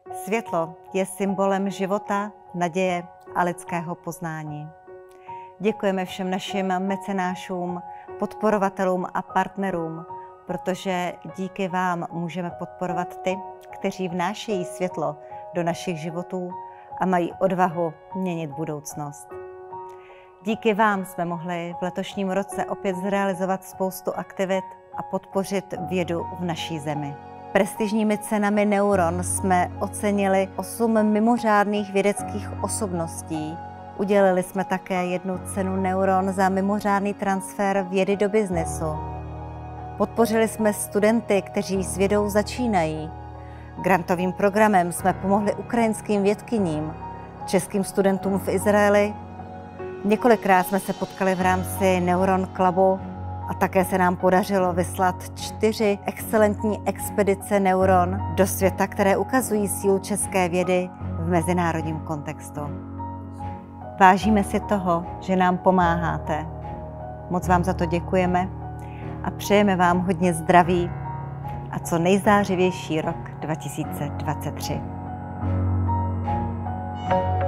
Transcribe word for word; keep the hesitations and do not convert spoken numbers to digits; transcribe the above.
Světlo je symbolem života, naděje a lidského poznání. Děkujeme všem našim mecenášům, podporovatelům a partnerům, protože díky vám můžeme podporovat ty, kteří vnášejí světlo do našich životů a mají odvahu měnit budoucnost. Díky vám jsme mohli v letošním roce opět zrealizovat spoustu aktivit a podpořit vědu v naší zemi. Prestižními cenami Neuron jsme ocenili osm mimořádných vědeckých osobností. Udělili jsme také jednu cenu Neuron za mimořádný transfer vědy do biznesu. Podpořili jsme studenty, kteří s vědou začínají. Grantovým programem jsme pomohli ukrajinským vědkyním, českým studentům v Izraeli. Několikrát jsme se potkali v rámci Neuron Clubu a také se nám podařilo vyslat čtyři excelentní expedice Neuron do světa, které ukazují sílu české vědy v mezinárodním kontextu. Vážíme si toho, že nám pomáháte. Moc vám za to děkujeme a přejeme vám hodně zdraví a co nejzářivější rok dva tisíce dvacet tři.